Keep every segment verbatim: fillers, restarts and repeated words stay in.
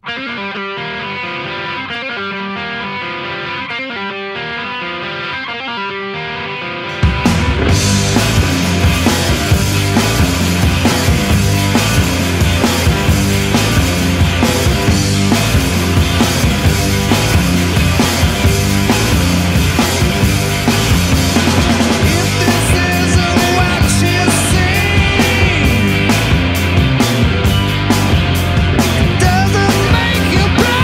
Doesn't make you proud.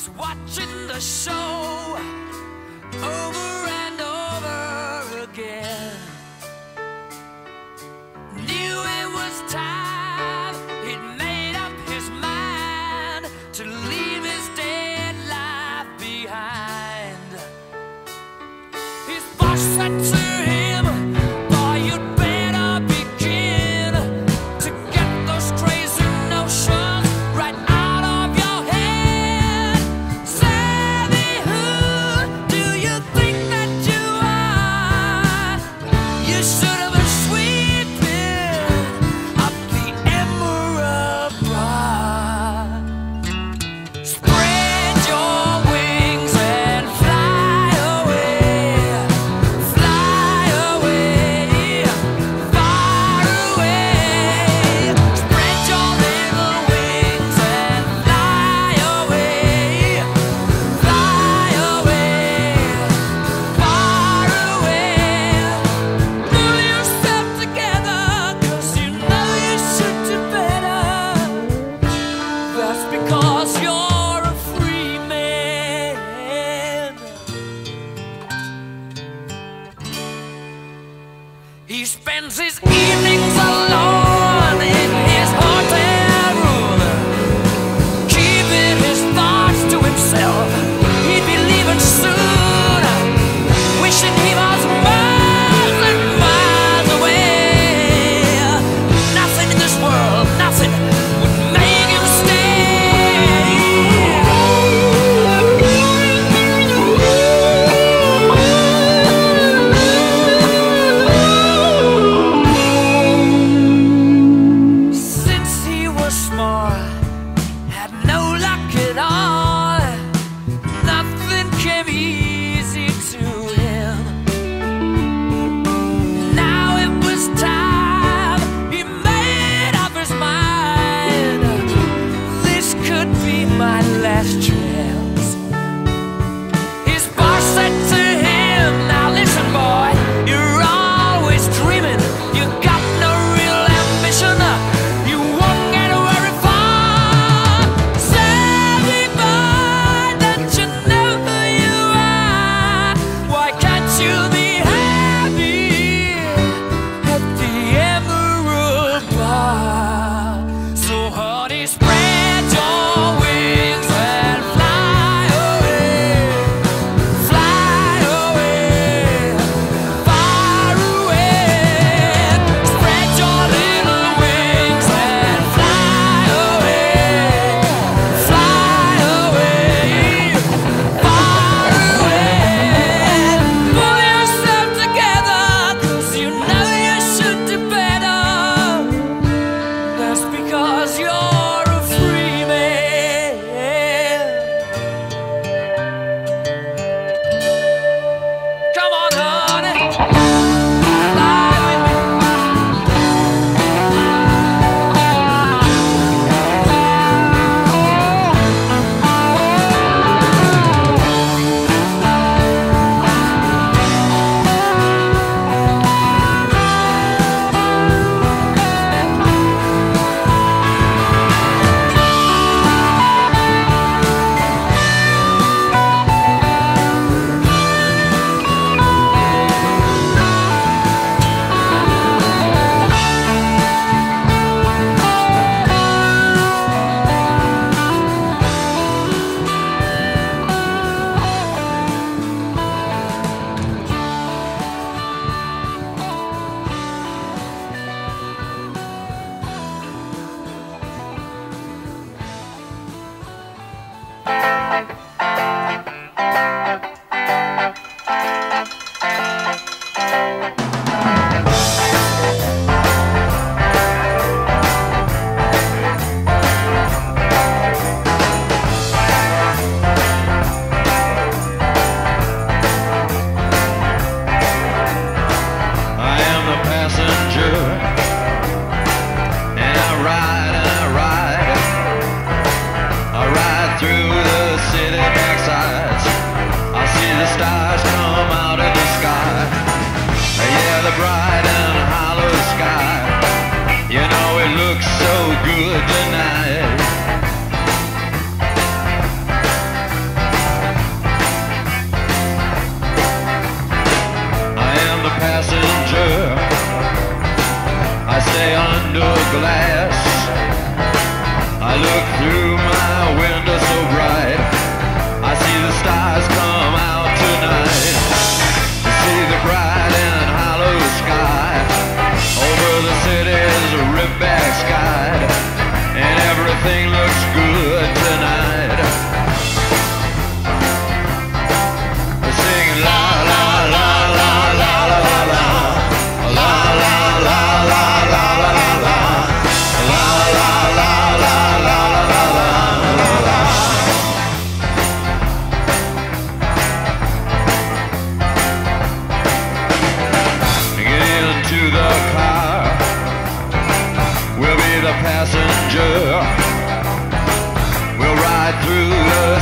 was watching the show over and over again. Knew it was time, he'd made up his mind to leave his dead life behind. His boss said to him, "Boy, you'd better begin to get those crazy notions right out of your head. Savvy, who do you think that you are? You should have been sweeping up the emerald bar. Spread your wings and fly away, fly away, far away. Spread your little wings and fly away, fly away, far away. Pull yourself together, 'cause you know you should do better. That's because you're a free man." He spends his evenings alone in his hotel room, keeping his thoughts to himself. He'd be leaving soon, wishing he was miles and miles away. Nothing in this world, nothing would make him stay. Since he was small, had no luck at all, nothing came easy to him. Now it was time, he made up his mind. This could be my last chance. His boss said to him, "Now listen, boy, you're always dreaming. You got no real ambition. You won't get very far. Savvy boy, don't you know who you are? Why can't you be happy at the emerald bar? So honey, spread your wings and fly